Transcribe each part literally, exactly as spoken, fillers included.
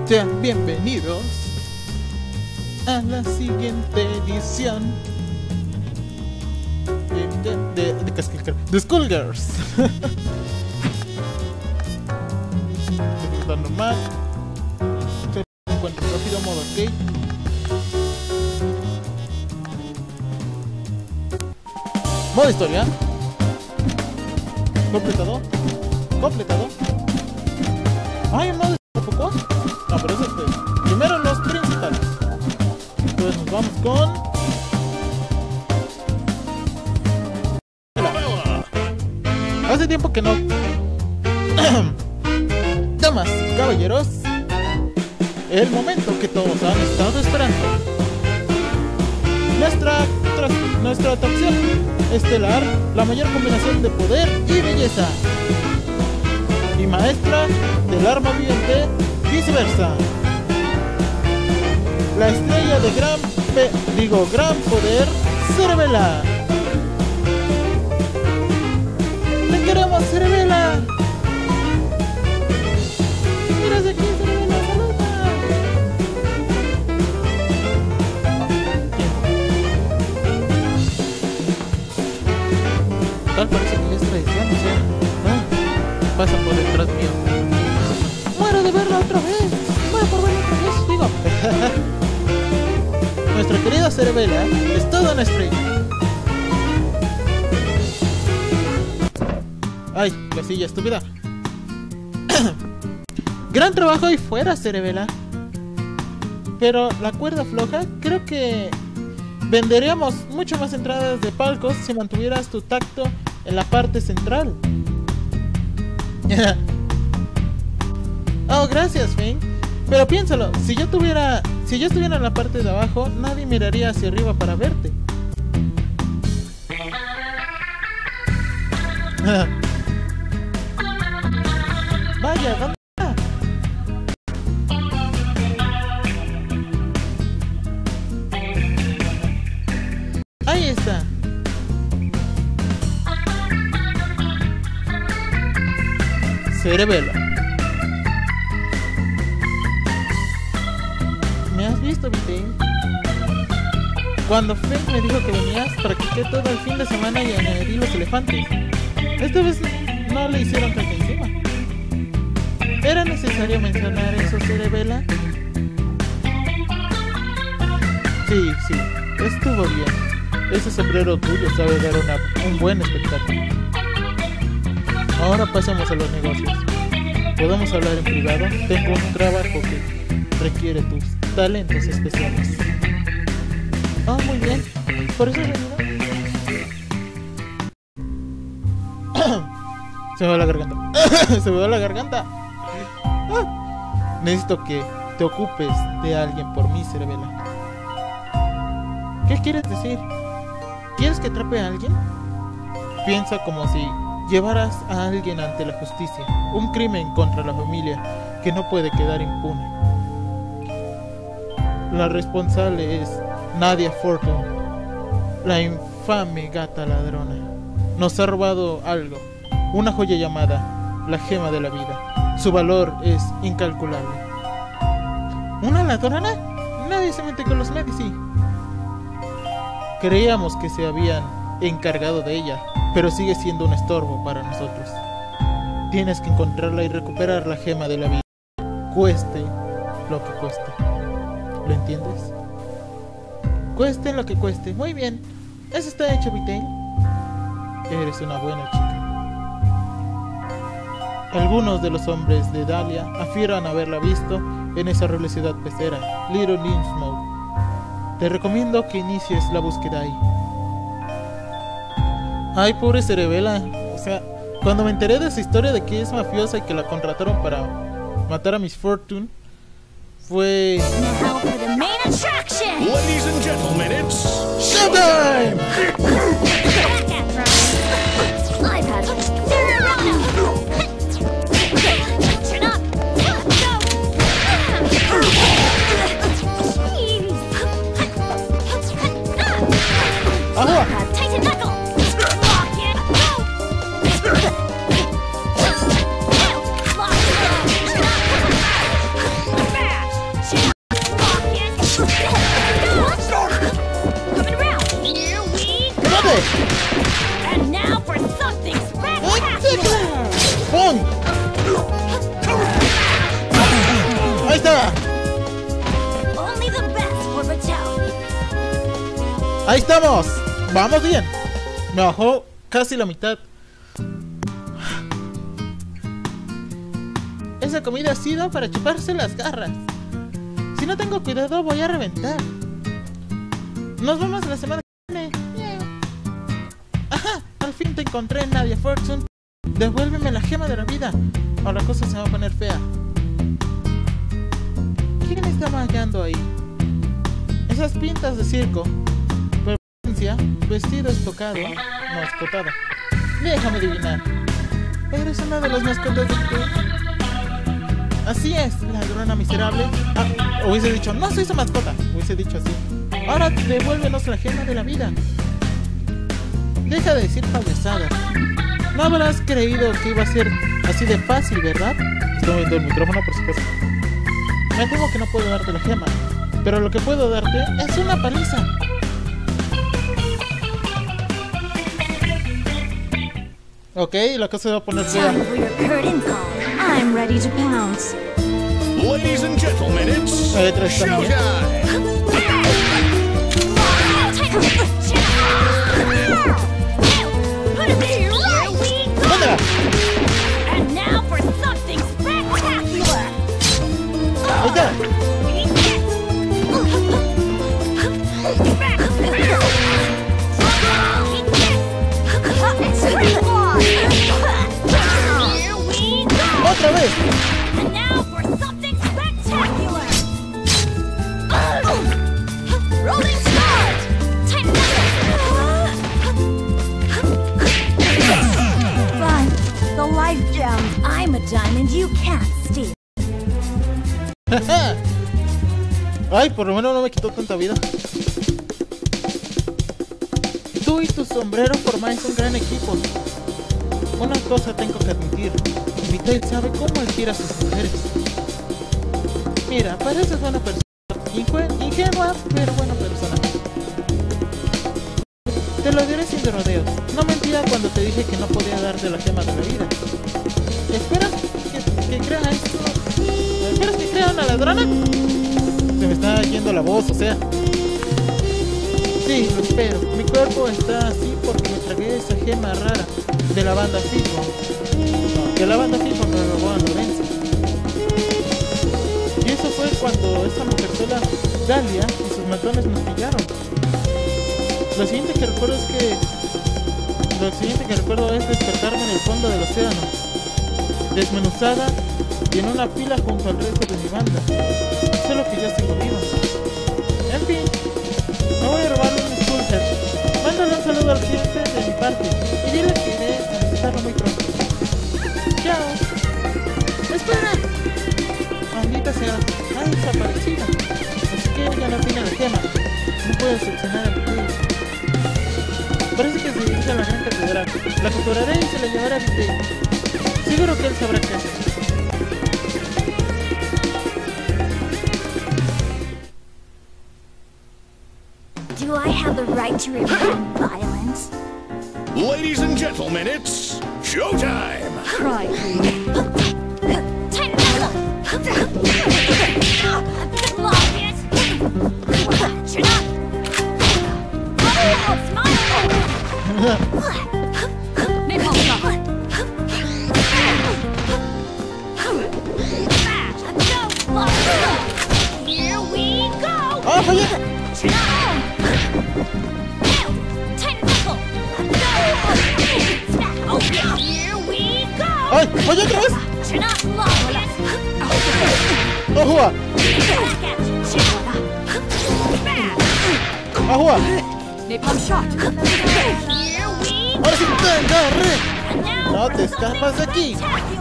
Sean bienvenidos a la siguiente edición de, de, de, de, de Skullgirls. Dificultad normal. Se encuentra rápido, modo arcade. Modo historia. Completado. Completado. Ay, un modo poco. No, pero eso es primero los principales. Entonces nos vamos con hace tiempo que no. Damas y caballeros, el momento que todos han estado esperando. Nuestra, nuestra atracción estelar, la mayor combinación de poder y belleza. Y maestra del arma viviente, viceversa. La estrella de gran, pe digo, gran poder se revela. ¡Te queremos, Cerebela! ¡Mira hacia aquí, Cerebela! ¡Saluda! Tal parece que ya es tradición, o sea, ¿no? Pasa por detrás mío. ¡Muero de verla otra vez! ¡Muero por verla otra vez! Digo. Nuestra querida Cerebela es toda una estrella. Ay, la silla estúpida. Gran trabajo ahí fuera, Cerebela. Pero la cuerda floja, creo que venderíamos mucho más entradas de palcos si mantuvieras tu tacto en la parte central. Oh, gracias, Finn. Pero piénsalo, si yo tuviera, si yo estuviera en la parte de abajo, nadie miraría hacia arriba para verte. Vaya, ¿dónde está? Ahí está. Cerebela. ¿Me has visto, Vitae? Cuando Finn me dijo que venías, practiqué todo el fin de semana y añadí los elefantes. Esta vez no le hicieron caca encima. ¿Era necesario mencionar eso, Cerebela? Sí, sí, estuvo bien. Ese sombrero tuyo sabe dar una, un buen espectáculo. Ahora pasemos a los negocios. ¿Podemos hablar en privado? Tengo un trabajo que requiere tus talentos especiales. Oh, muy bien. ¿Por eso he venido? Se me va la garganta. Se me va la garganta. Ah. Necesito que te ocupes de alguien por mí, Cerebela. ¿Qué quieres decir? ¿Quieres que atrape a alguien? Piensa como si llevaras a alguien ante la justicia. Un crimen contra la familia que no puede quedar impune. La responsable es Nadia Fortune, la infame gata ladrona. Nos ha robado algo, una joya llamada la gema de la vida. Su valor es incalculable. ¿Una ladrona? Nadie se mete con los Medici. Creíamos que se habían encargado de ella, pero sigue siendo un estorbo para nosotros. Tienes que encontrarla y recuperar la gema de la vida, cueste lo que cueste. ¿Lo entiendes? Cueste lo que cueste. Muy bien. Eso está hecho, Vitae. Eres una buena chica. Algunos de los hombres de Dahlia afirman haberla visto en esa horrible ciudad pecera, Little Innsmouth. Te recomiendo que inicies la búsqueda ahí. Ay, pobre Cerebela. O sea, cuando me enteré de esa historia de que es mafiosa y que la contrataron para matar a Miss Fortune, fue... Now for the main attraction! Ladies and gentlemen, it's Showtime! Back at Ryan. I've had Cerebella! Turn up! Go! Agua! Titan knuckle! Lock it! Go! Lock it! Turn up! ¡Sube! And now for something spectacular. ¡Pum! ¡Ahí está! Only the best for Vitality. ¡Ahí estamos! ¡Vamos bien! Me bajó casi la mitad. Esa comida ha sido para chuparse las garras. Si no tengo cuidado voy a reventar. Nos vemos la semana que viene. Yeah. Ajá, al fin te encontré, Nadia Fortune. Devuélveme la gema de la vida o la cosa se va a poner fea. ¿Quién está maquillando ahí? Esas pintas de circo. Presencia, vestido estocado, no escotado. Déjame adivinar. Eres una de las mascotas de tu... Así es, ladrona miserable. Ah, hubiese dicho, no soy su mascota. Hubiese dicho así. Ahora devuélvenos la gema de la vida. Deja de decir payasadas. No habrás creído que iba a ser así de fácil, ¿verdad? Estoy moviendo el micrófono, por supuesto. Me temo que no puedo darte la gema, pero lo que puedo darte es una paliza. Ok, la cosa se va a poner fea. Time for your curtain call. I'm ready to pounce. Ladies and gentlemen, it's Ahí atrás está Mia. showtime! ¡Mándala! And now for something spectacular. Ahí está. ¡Otra vez! And now for something spectacular. Rolling start. Time Fun. The life gem. I'm a diamond you can't steal. Ay, por lo menos no me quitó tanta vida. Tú y tu sombrero formáis un gran equipo. Una cosa tengo que admitir. Vitail sabe cómo elegir a sus mujeres. Mira, pareces buena persona. Inge- Ingenua, pero buena persona. Te lo diré sin rodeos. No mentía cuando te dije que no podía darte la gema de la vida. ¿Esperas que, que crea esto? ¿Esperas que crea una ladrona? Se me está yendo la voz, o sea. Sí, lo espero. Mi cuerpo está así porque me tragué esa gema rara de la banda FIFA. No, que la banda FIFA me robó a Lorenzo. Y eso fue cuando esa mujerzuela Dalia y sus matones nos pillaron. Lo siguiente que recuerdo es que... Lo siguiente que recuerdo es despertarme en el fondo del océano, desmenuzada y en una pila junto al resto de mi banda. Solo que ya sigo viva. En fin, me voy a robar un Skullhead. Mándale un saludo al jefe de mi parte y dile que iré a visitarlo muy pronto. Chao. ¡Espera! Maldita sea, ha desaparecido. Así que ella no tiene la gema. No puedo seleccionar al rey. Parece que se dirige a la gran catedral. La capturaré y se la llevaré a Vitail. Seguro que él sabrá qué hacer. Do I have the right to remain violent? Ladies and gentlemen, it's showtime! Cry, Time Here we go! ¡Ah, fallé! ¡Ay, fallé otra vez! ¡No juega! ¡Ah, juega! Napalm shot. ¡Ahora sí te agarré! ¡No te escapas de aquí!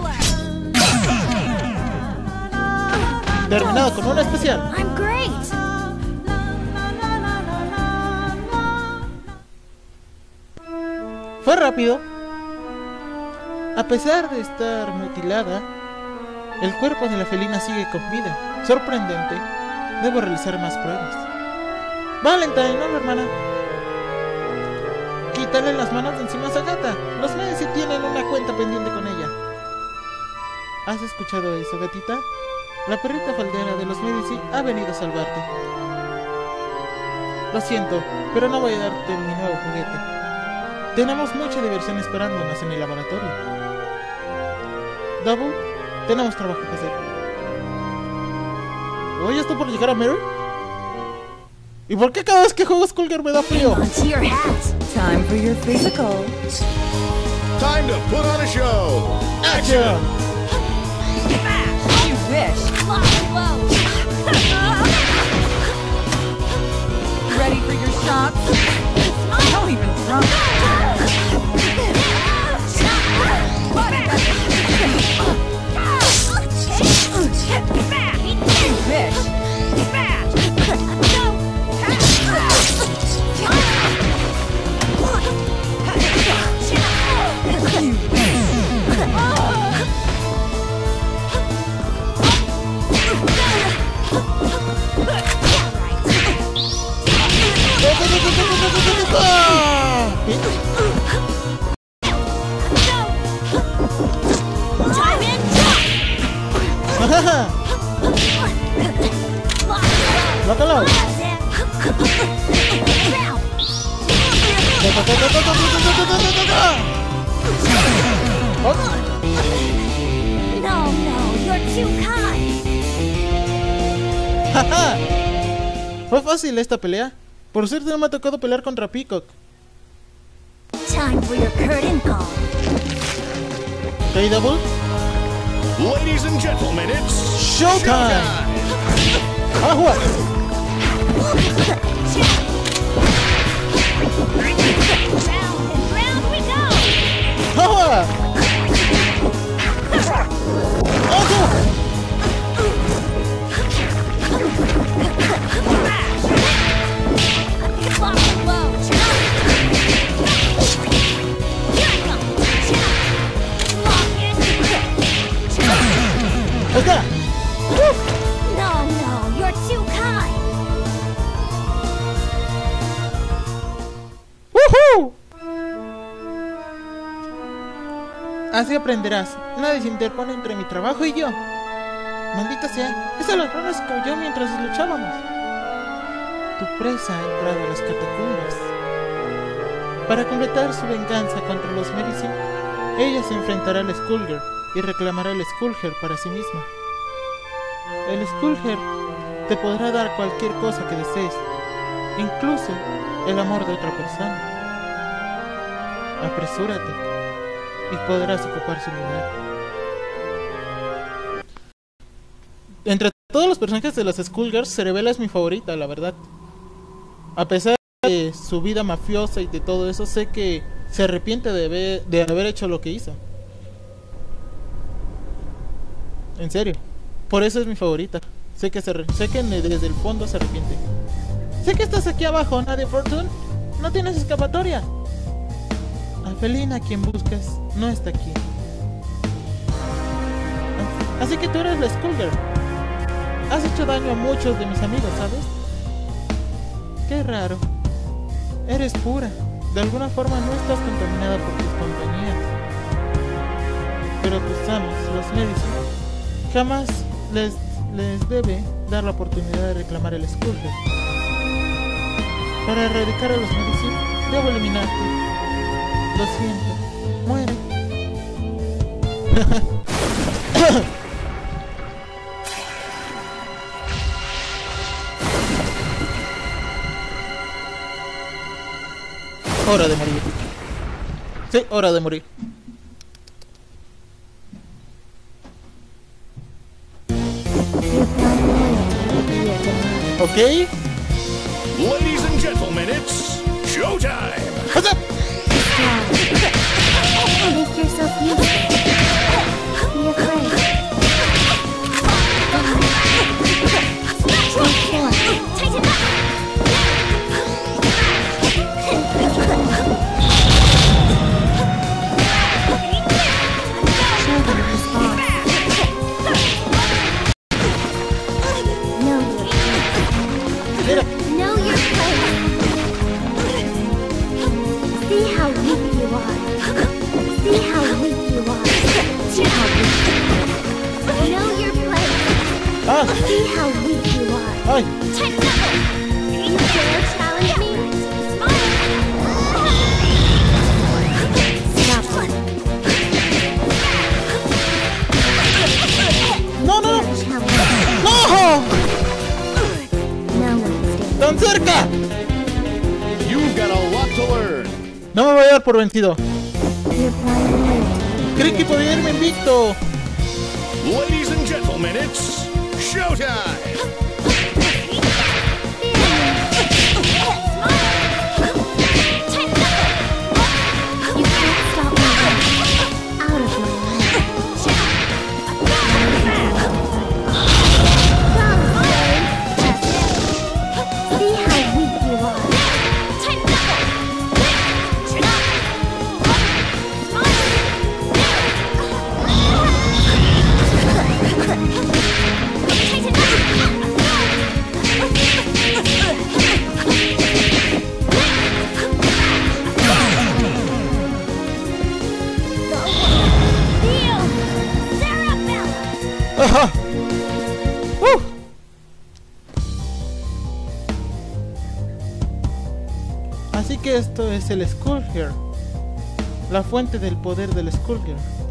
Terminado con una especial. I'm great. Fue rápido. A pesar de estar mutilada, el cuerpo de la felina sigue con vida. Sorprendente. Debo realizar más pruebas. Valentine, hola hermana. quítale las manos de encima a esa gata. Los Medici tienen una cuenta pendiente con ella. ¿Has escuchado eso, gatita? La perrita faldera de los Medici ha venido a salvarte. Lo siento, pero no voy a darte mi nuevo juguete. Tenemos mucha diversión esperándonos en el laboratorio. Double, tenemos trabajo que hacer. ¿Oye, esto por llegar a Mary? ¿Y por qué cada vez que juego Skullgirl me da frío? Onto your hat. Time for your physical. Time to put on a show. ¡Action! You wish. Ready for your shots? Don't even drunk. You wish. ¡Mátalo! No, no, you're too kind. Fue fácil esta pelea. Por suerte no me ha tocado pelear contra Peacock. Time for your curtain call. ¿Ok, Double? Ladies and gentlemen, it's Showtime! ¡A jugar! Round and round we go. ¡A jugar! ¡Ojo! Lock and load. Here I come. Lock and ¡Ahí está! no, no, you're too kind. ¡Woohoo! Así aprenderás. Nadie se interpone entre mi trabajo y yo. Maldita sea, esa ladrona se cayó mientras luchábamos. Tu presa ha entrado a las catacumbas. Para completar su venganza contra los Medici, ella se enfrentará al Skullgirl y reclamará el Skullgirl para sí misma. El Skullgirl te podrá dar cualquier cosa que desees, incluso el amor de otra persona. Apresúrate y podrás ocupar su lugar. Entre todos los personajes de las Skullgirls, Cerebella es mi favorita, la verdad. A pesar de su vida mafiosa y de todo eso, sé que se arrepiente de haber, de haber hecho lo que hizo. En serio. Por eso es mi favorita. Sé que, se re sé que desde el fondo se arrepiente. Sé que estás aquí abajo, Nadia Fortune. No tienes escapatoria. Alfelina, quien buscas, no está aquí. Así que tú eres la Skullgirl. Has hecho daño a muchos de mis amigos, ¿sabes? Qué raro. Eres pura. De alguna forma no estás contaminada por tus compañías. Pero tus amos, los Medici, jamás les, les debe dar la oportunidad de reclamar el Skullgirl. Para erradicar a los Medici, debo eliminarte. Lo siento. Muere. Hora de morir. Sí, hora de morir. Ok. Ladies and gentlemen, it's showtime! What's up? Make yourself useful. Be afraid. Tighten up. Show them response. Know your place. Mira. Know your place. por vencido. You're playing late. Creí que podía irme invicto. Ladies and gentlemen, it's showtime! You can't stop me. Out of my way. See how weak you are. Ajá. Uh. Así que esto es el Skullgirl, la fuente del poder del Skullgirl.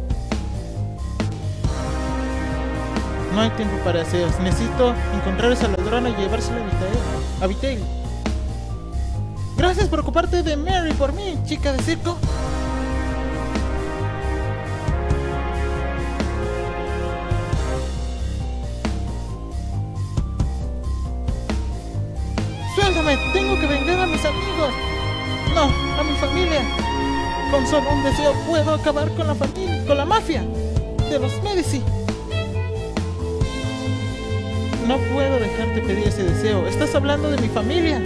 No hay tiempo para deseos. Necesito encontrar a esa ladrona y llevársela a Vitaly. Gracias por ocuparte de Mary por mí, chica de circo. Suéltame, tengo que vengar a mis amigos. No, a mi familia. Con solo un deseo puedo acabar con la familia, con la mafia de los Medici. No puedo dejarte pedir ese deseo. Estás hablando de mi familia.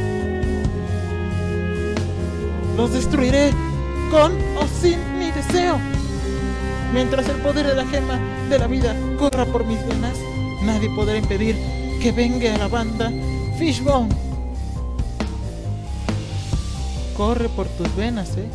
Los destruiré con o sin mi deseo. Mientras el poder de la gema de la vida corra por mis venas, nadie podrá impedir que venga a la banda Fishbone. Corre por tus venas, eh.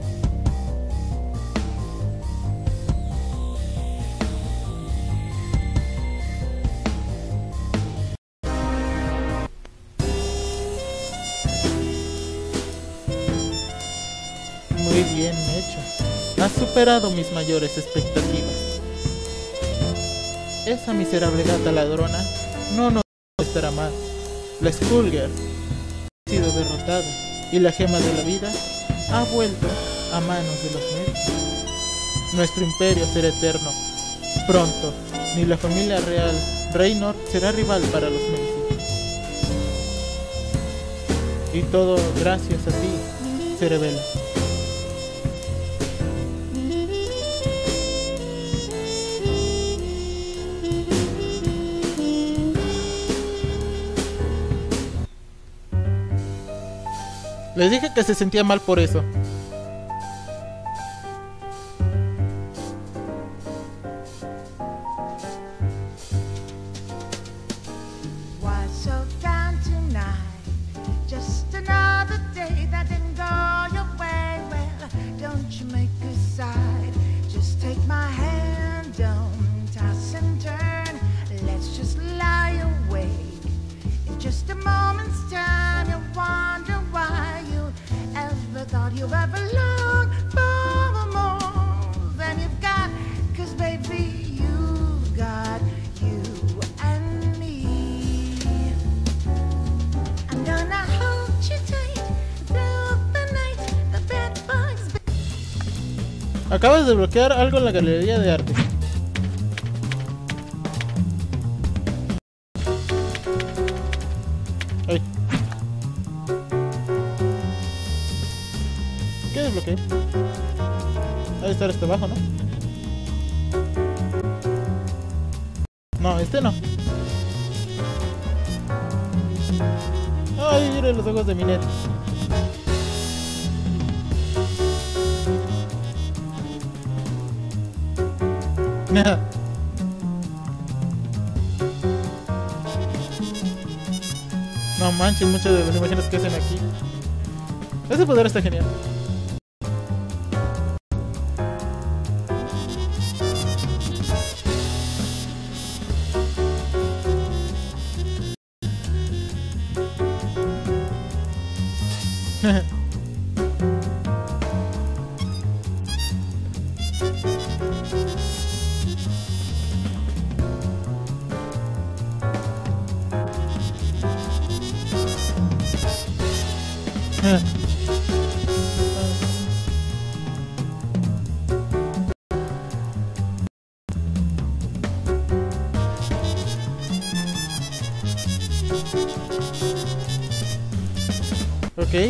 Muy bien hecho. Has superado mis mayores expectativas. Esa miserable gata ladrona no nos estará más. La Skullgirl ha sido derrotada y la gema de la vida ha vuelto a manos de los Medici. Nuestro imperio será eterno. Pronto, ni la familia real Raynor será rival para los Medici. Y todo gracias a ti, Cerebela. Les dije que se sentía mal por eso. Why so down tonight? Just another day that didn't go your way. Well, don't you make a side. Just take my hand, don't toss and turn. Let's just lie awake. In just a moment's time, you'll wonder why you ever thought you've ever longed for more than you've got. Cause baby, you've got you and me. I'm gonna hold you tight through the night. The bed bugs. Acabas de bloquear algo en la galería de arte. Ay. ¿Qué desbloqueé? Debe estar este abajo, ¿no? No, este no. Ay, miren los ojos de Minet. No manches, muchas de las imágenes que hacen aquí. Ese poder está genial. Ok.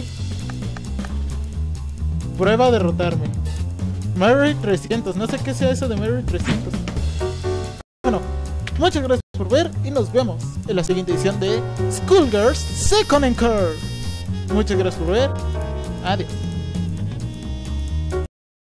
Prueba a derrotarme. Mary trescientos. No sé qué sea eso de Mary trescientos. Bueno, muchas gracias por ver y nos vemos en la siguiente edición de Schoolgirls Second Encore. Muchas gracias por ver. Adiós.